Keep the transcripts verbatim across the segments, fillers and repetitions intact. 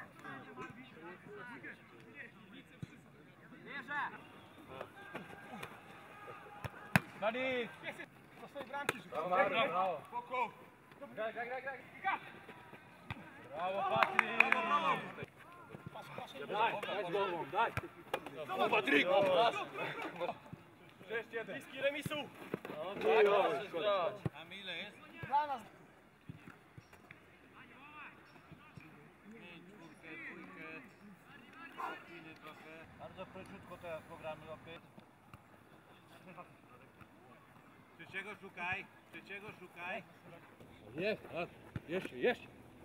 Bierze! Dani! Do swojej bramki rzuć. Brawo, brawo. Spoko. Graj, graj, graj, graj. Brawo, Patryk! Brawo, brawo. Daj, daj z głową, daj. Brawo, Patryk! sześć jeden. Bliski remisu. No, tak, A mi ile jest? Dla nas. bardzo króciutko te programy robię. Trzeciego szukaj, trzeciego szukaj. Jest, tak. Jeszcze, jeszcze.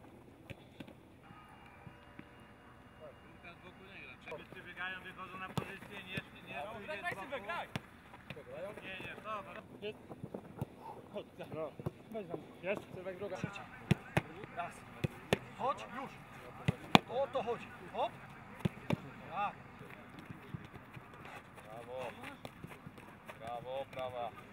Łukasz wokół nie gra. Wszyscy biegają, wychodzą na pozycję, nie, nie no, graj, graj sobie, graj. Nie, nie, to. Chodź, no. Weź tam. Jest, Sylwek, druga. Raz. Chodź, już. O to chodzi. Hop. Tak. Brawo. Brawo, prawa.